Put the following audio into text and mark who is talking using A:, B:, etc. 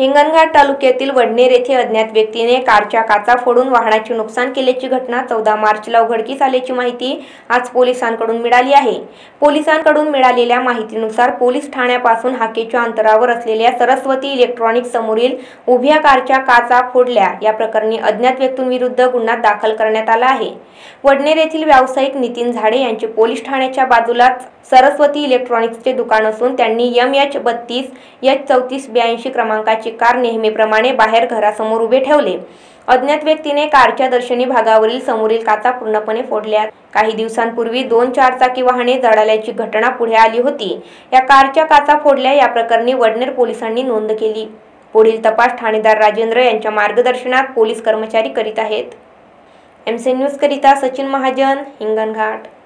A: हिंगणघाट तालुक्यातील वडनेर येथे अज्ञात व्यक्तीने कारच्या काचा फोडून वाहनाचे नुकसान केल्याची घटना 14 मार्चला उघडकीस आल्याची माहिती आज पोलिसांकडून मिळाली आहे। पोलिसांकडून मिळालेल्या माहितीनुसार पोलीस ठाण्यापासून हाकेच्या अंतरावर असलेल्या सरस्वती इलेक्ट्रॉनिक्स समोरील उभ्या कारच्या काचा फोडल्या या प्रकरणी अज्ञात व्यक्तींविरुद्ध गुन्हा दाखल करण्यात आला आहे। वडनेर येथील व्यावसायिक नितीन झाडे यांचे पोलीस ठाण्याच्या बाजूलाच सरस्वती इलेक्ट्रॉनिक्सचे दुकान असून त्यांनी MH32 H34 82 क्रमांकाची कार नेहमीप्रमाणे बाहेर घरासमोर उभे ठेवले। अज्ञात व्यक्तीने कारच्या दर्शनी भागावरील समोरील काचा पूर्णपणे फोडल्या। काही दिवसांपूर्वी 2 चारचाकी वाहने जळाल्याची घटना पुढे आली होती। या कारच्या काचा फोडल्या या प्रकरणी वडनेर पोलिसांनी नोंद केली। पुढील तपास ठाणेदार राजेंद्र यांच्या मार्गदर्शनात पोलीस कर्मचारी करीत आहेत। MC न्यूज करिता सचिन महाजन, हिंगणघाट।